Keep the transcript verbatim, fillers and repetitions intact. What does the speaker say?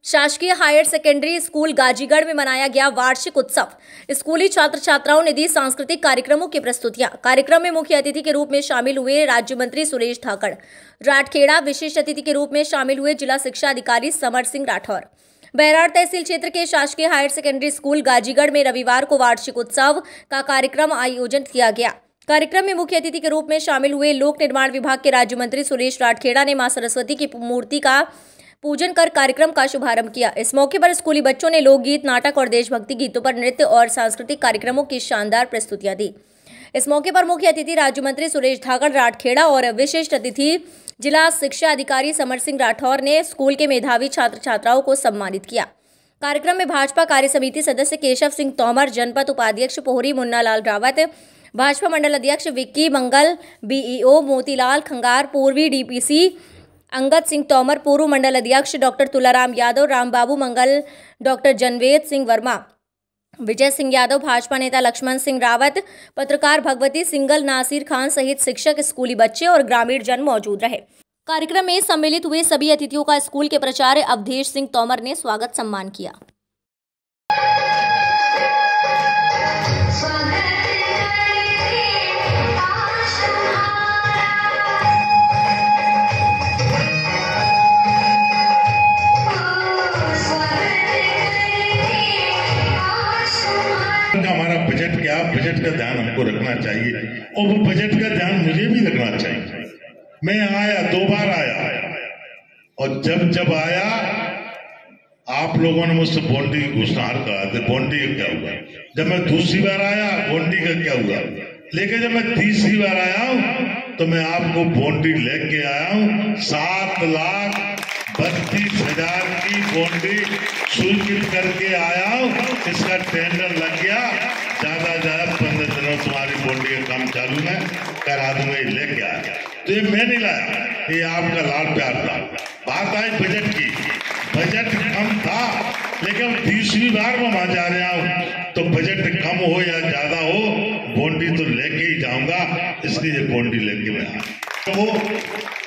शासकीय higher secondary school गाजीगढ़ में मनाया गया वार्षिक उत्सव। स्कूली छात्र छात्राओं ने दी सांस्कृतिक कार्यक्रमों की प्रस्तुतियां। कार्यक्रम में मुख्य अतिथि के रूप में शामिल हुए राज्य मंत्री सुरेश धाकड़ राठखेड़ा। विशेष अतिथि के रूप में शामिल हुए जिला शिक्षा अधिकारी समर सिंह राठौर। बैराड़ तहसील क्षेत्र के शासकीय हायर सेकेंडरी स्कूल गाजीगढ़ में रविवार को वार्षिक उत्सव का कार्यक्रम आयोजित किया गया। कार्यक्रम में मुख्य अतिथि के रूप में शामिल हुए लोक निर्माण विभाग के राज्य मंत्री सुरेश राठखेड़ा ने मां सरस्वती की मूर्ति का पूजन कर कार्यक्रम का शुभारंभ किया। इस मौके पर स्कूली बच्चों ने लोकगीत, नाटक और देशभक्ति गीतों पर नृत्य और सांस्कृतिक कार्यक्रमों की शानदार प्रस्तुतियां दी। इस मौके पर मुख्य अतिथि राज्य मंत्री सुरेश धाकड़ राठखेड़ा और विशिष्ट अतिथि जिला शिक्षा अधिकारी समर सिंह राठौर ने स्कूल के मेधावी छात्र छात्राओं को सम्मानित किया। कार्यक्रम में भाजपा कार्य समिति सदस्य केशव सिंह तोमर, जनपद उपाध्यक्ष पोहरी मुन्ना लाल रावत, भाजपा मंडल अध्यक्ष विक्की मंगल, बीईओ मोतीलाल खंगार, पूर्वी डीपीसी अंगद सिंह तोमर, पूर्व मंडल अध्यक्ष डॉक्टर तुलाराम यादव, रामबाबू मंगल, डॉक्टर जनवेद सिंह वर्मा, विजय सिंह यादव, भाजपा नेता लक्ष्मण सिंह रावत, पत्रकार भगवती सिंगल, नासिर खान सहित शिक्षक, स्कूली बच्चे और ग्रामीण जन मौजूद रहे। कार्यक्रम में सम्मिलित हुए सभी अतिथियों का स्कूल के प्राचार्य अवधेश सिंह तोमर ने स्वागत सम्मान किया। हमारा बजट क्या, बजट का ध्यान हमको रखना चाहिए और वो बजट का ध्यान मुझे भी रखना चाहिए। मैं आया, दो बार आया और जब जब आया आप लोगों ने मुझसे बॉन्डी की घोषणा करा थे। बॉन्डी का क्या हुआ? जब मैं दूसरी बार आया बॉन्डी का क्या हुआ? लेकिन जब मैं तीसरी बार आया हूं तो मैं आपको बॉन्डी लेके आया हूं। सात लाख बत्तीस हजार की बॉन्डी स्वीकृत करके आया हूं। इसका टेंडर लग गया, ज्यादा ज्यादा पंद्रह दिनों तुम्हारी बॉन्डी का काम चालू है, करा दूंगा। लेके आया तो ये मैं नहीं लाया, ये आपका लाल प्यार था। बात आई बजट की, बजट कम था लेकिन तीसरी बार मैं वहां जा रहा हूं तो बजट कम हो या ज्यादा हो बॉन्डी तो लेके ही जाऊंगा, इसलिए बॉन्डी लेके मैं आया। तो